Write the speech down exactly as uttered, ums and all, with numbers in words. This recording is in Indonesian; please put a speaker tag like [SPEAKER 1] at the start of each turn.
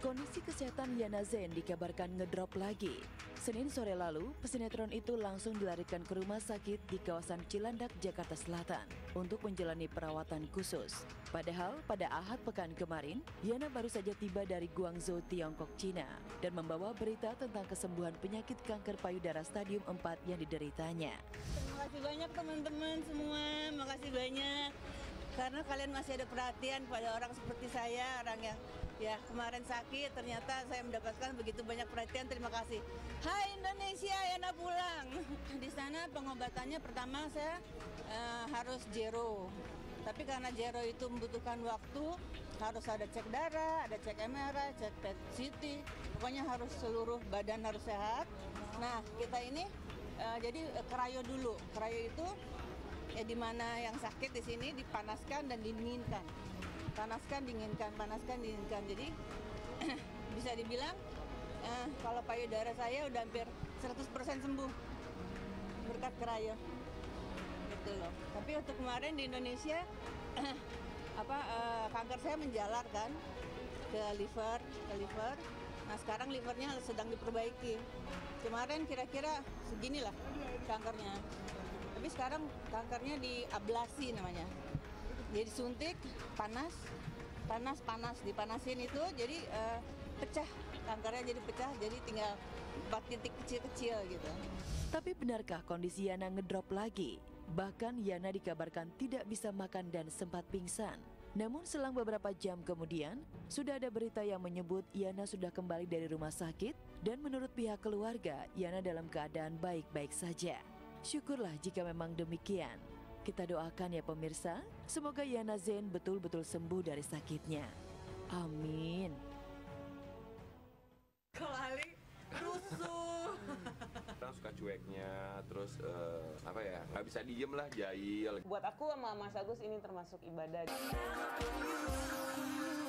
[SPEAKER 1] Kondisi kesehatan Yana Zain dikabarkan ngedrop lagi. Senin sore lalu, pesinetron itu langsung dilarikan ke rumah sakit di kawasan Cilandak, Jakarta Selatan untuk menjalani perawatan khusus. Padahal pada Ahad pekan kemarin, Yana baru saja tiba dari Guangzhou, Tiongkok, Cina dan membawa berita tentang kesembuhan penyakit kanker payudara stadium empat yang dideritanya.
[SPEAKER 2] Terima kasih banyak teman-teman semua, makasih banyak. Karena kalian masih ada perhatian pada orang seperti saya, orang yang ya kemarin sakit, ternyata saya mendapatkan begitu banyak perhatian, terima kasih. Hai Indonesia, Yana pulang. Di sana pengobatannya pertama saya uh, harus jero. Tapi karena jero itu membutuhkan waktu, harus ada cek darah, ada cek M R I, cek P E T C T, pokoknya harus seluruh badan harus sehat. Nah kita ini uh, jadi uh, krayo dulu, krayo itu ya di mana yang sakit di sini dipanaskan dan didinginkan. Panaskan, dinginkan, panaskan, dinginkan. Jadi bisa dibilang eh, kalau payudara saya udah hampir seratus persen sembuh berkat krayo. Gitu loh. Tapi untuk kemarin di Indonesia eh, apa eh, kanker saya menjalar kan ke liver, ke liver. Nah, sekarang livernya sedang diperbaiki. Kemarin kira-kira seginilah kankernya. Tapi sekarang kankernya diablasi namanya. Jadi suntik, panas, panas, panas, dipanasin itu jadi uh, pecah, kankernya jadi pecah, jadi tinggal empat titik kecil-kecil gitu.
[SPEAKER 1] Tapi benarkah kondisi Yana ngedrop lagi? Bahkan Yana dikabarkan tidak bisa makan dan sempat pingsan. Namun selang beberapa jam kemudian, sudah ada berita yang menyebut Yana sudah kembali dari rumah sakit dan menurut pihak keluarga, Yana dalam keadaan baik-baik saja. Syukurlah jika memang demikian. Kita doakan ya pemirsa, semoga Yana Zain betul-betul sembuh dari sakitnya. Amin.
[SPEAKER 3] Kalau Ali rusuh.
[SPEAKER 4] Orang suka cueknya, terus uh, apa ya, nggak bisa diem lah, jahil.
[SPEAKER 3] Buat aku sama Mas Agus ini termasuk ibadah.